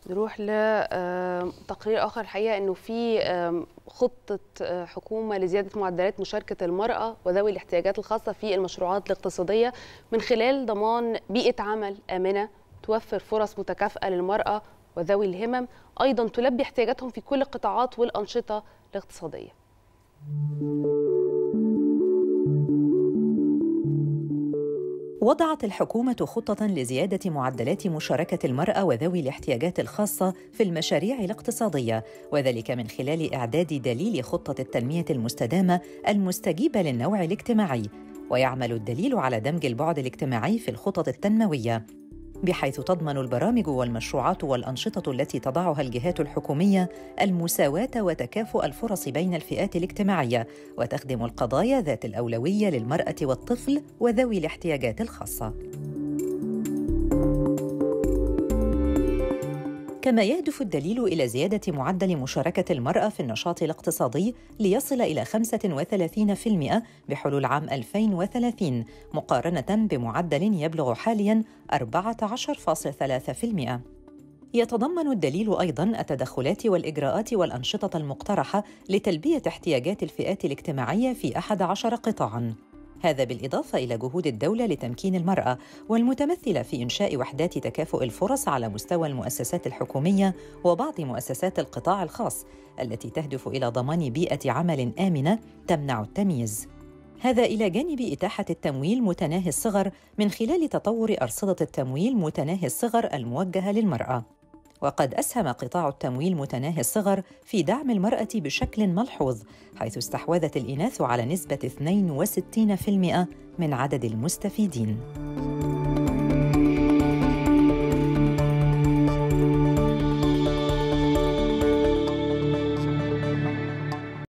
نروح لتقرير آخر. الحقيقة أنه في خطة حكومة لزيادة معدلات مشاركة المرأة وذوي الاحتياجات الخاصة في المشروعات الاقتصادية من خلال ضمان بيئة عمل آمنة توفر فرص متكافئة للمرأة وذوي الهمم، أيضا تلبي احتياجاتهم في كل القطاعات والأنشطة الاقتصادية. وضعت الحكومة خطة لزيادة معدلات مشاركة المرأة وذوي الاحتياجات الخاصة في المشاريع الاقتصادية، وذلك من خلال إعداد دليل خطة التنمية المستدامة المستجيبة للنوع الاجتماعي. ويعمل الدليل على دمج البعد الاجتماعي في الخطط التنموية، بحيث تضمن البرامج والمشروعات والأنشطة التي تضعها الجهات الحكومية المساواة وتكافؤ الفرص بين الفئات الاجتماعية، وتخدم القضايا ذات الأولوية للمرأة والطفل وذوي الاحتياجات الخاصة. كما يهدف الدليل إلى زيادة معدل مشاركة المرأة في النشاط الاقتصادي ليصل إلى 35% بحلول عام 2030 مقارنة بمعدل يبلغ حالياً 14.3%. يتضمن الدليل أيضاً التدخلات والإجراءات والأنشطة المقترحة لتلبية احتياجات الفئات الاجتماعية في 11 قطاعاً، هذا بالإضافة إلى جهود الدولة لتمكين المرأة والمتمثلة في إنشاء وحدات تكافؤ الفرص على مستوى المؤسسات الحكومية وبعض مؤسسات القطاع الخاص التي تهدف إلى ضمان بيئة عمل آمنة تمنع التمييز. هذا إلى جانب إتاحة التمويل متناهي الصغر من خلال تطور أرصدة التمويل متناهي الصغر الموجهة للمرأة. وقد أسهم قطاع التمويل متناهي الصغر في دعم المرأة بشكل ملحوظ، حيث استحوذت الإناث على نسبة 62% من عدد المستفيدين.